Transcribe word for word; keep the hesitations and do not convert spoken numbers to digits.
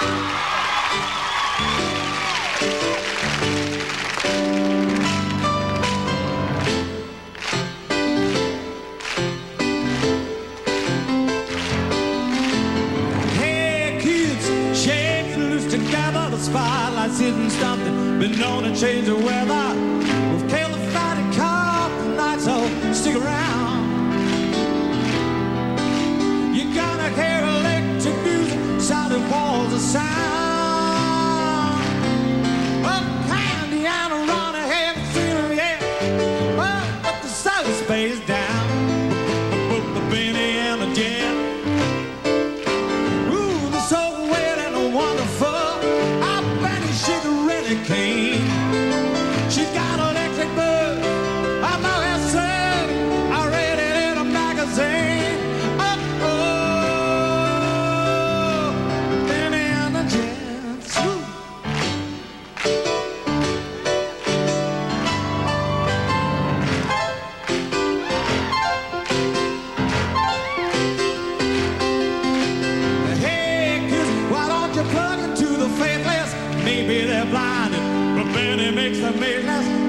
Spotlights hitting something, been known to change the weather. We've killed the fighting car tonight, so stick around. You're gonna hear electric music, solid walls of sound. Oh, candy and a run ahead, scenery, yeah. Oh, but the sun space down. The Bennie and the Jets. Ooh, they're so wet and wonderful. Clean. She's got electric buzz. I'm out here saying I read it in a magazine. Oh, oh, Bennie and the Jets. Woo. Hey kids, why don't you plug into the faithless? Maybe they're blinded, but Bennie makes them make less.